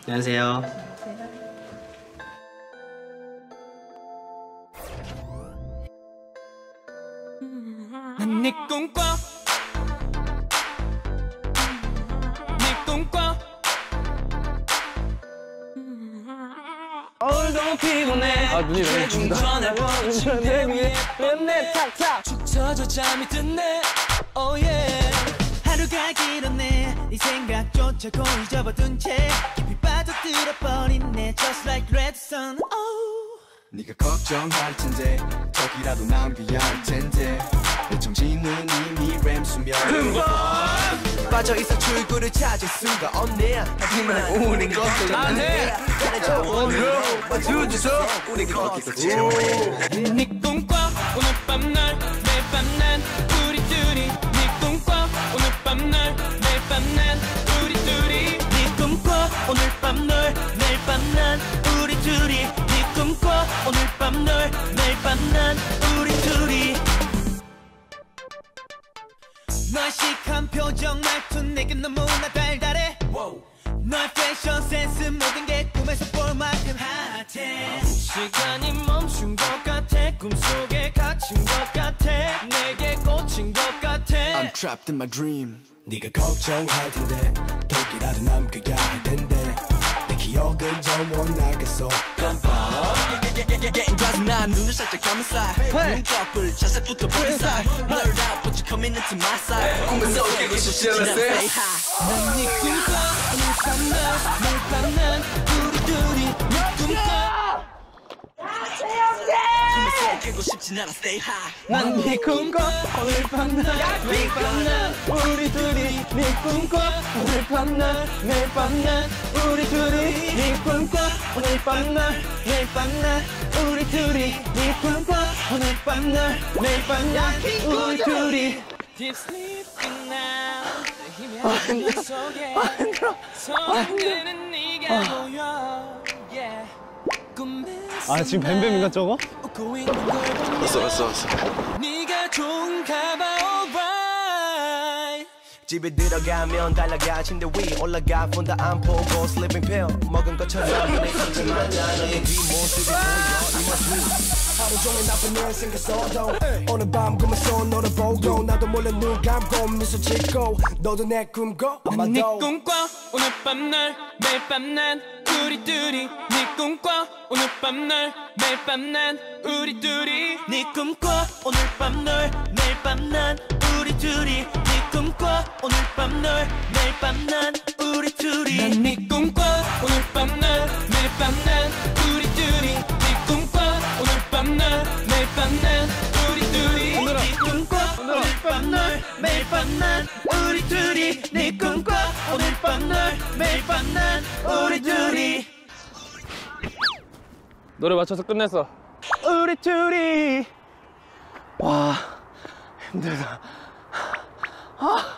안녕하세요. 난 네 꿈꿔 네 꿈꿔 오늘도 피곤해 눈이 너무 춘다. 침대 위에 맨날 탁탁 축 처져 잠이 드네 oh yeah 하루가 길었네 네 생각조차 고 잊어버둔 채 깊이 빠져들어버린 내 just like red sun oh 네가 걱정할 텐데 저기라도 낭비할 텐데 내 정신은 이미 램 수면 빠져있어 출구를 찾을 수가 없네 하지만 우린 걱정 안해 오늘로 맞춰줘서 우린 거기까지 네 꿈꿔 오늘 밤 날 매일 밤 난 우리 둘이 네 꿈꿔 오늘 밤 날 매일 밤 난 우리 둘이 네 꿈꿔 오늘 밤 널 매일 밤 난 우리 둘이 네 꿈꿔 오늘 밤 널 매일 밤 난 우리 둘이 너의 시크한 표정 말투 내겐 너무나 달달해 너의 패션 센스 모든 게 꿈에서 볼 만큼 핫해 시간이 멈춘 것 같아 꿈속에 갇힌 것 같아 내게 꽂힌 것 같아 I'm trapped in my dream 네가 걱정할 텐데 독이라도 남겨야 할 텐데 내 기억은 정원나겠어 Getting dressed 난 눈을 살짝 감았어 눈꺼풀 자세부터 보는 사이 Blurred out but you coming into my side 꿈에서 깨고 싶지 않아 say hi 난 네 꿈꿔 오늘 밤 날 매일 밤 난 우리 둘이 네 꿈꿔 꿈에서 깨고 싶진 않아 stay high 난 네 꿈꿔 오늘 밤 날 매일 밤 난 우리 둘이 네 꿈꿔 오늘 밤 날 매일 밤 난 우리 둘이 네 꿈꿔 오늘 밤 날 매일 밤 난 우리 둘이 네 꿈꿔 오늘 밤 날 매일 밤 난 우리 둘이 Deep sleeping now 힘이 안 속에 손들은 네가 보여 yeah 아 지금 뱀뱀인가 저거? 왔어 네가 좋은가 봐 alright 집에 들어가면 달려가 침대 위 올라가 본다 안 보고 sleeping pill 먹은 것처럼 눈에 익지만 너의 뒷모습이 보여 이 모습 하루 종일 나쁜 일 생겼어도 오늘 밤 꿈에서 너를 보고 나도 몰래 눈 감고 미소 짓고 너도 내 꿈꿔 난 네 꿈꿔 오늘 밤 날 매일 밤 난 우리 둘이 네 꿈꿔 오늘 밤 날 매일 밤 난 우리 둘이 네 꿈꿔 오늘 밤 널 매일 밤 난 우리 둘이 네 꿈꿔 오늘 밤 널 매일 밤 난 우리 둘이 난 네 꿈꿔 오늘 밤 날 매일 밤 난 우리 둘이 네 꿈꿔 오늘 밤 날 매일 밤 난 우리 둘이 네 꿈꿔 오늘 밤 날 매일 밤 난 우리 둘이 네 꿈꿔 오늘 밤 날 매일 밤 난 우리 둘이 노래 맞춰서 끝냈어. 우리 둘이 와 힘들다. 아.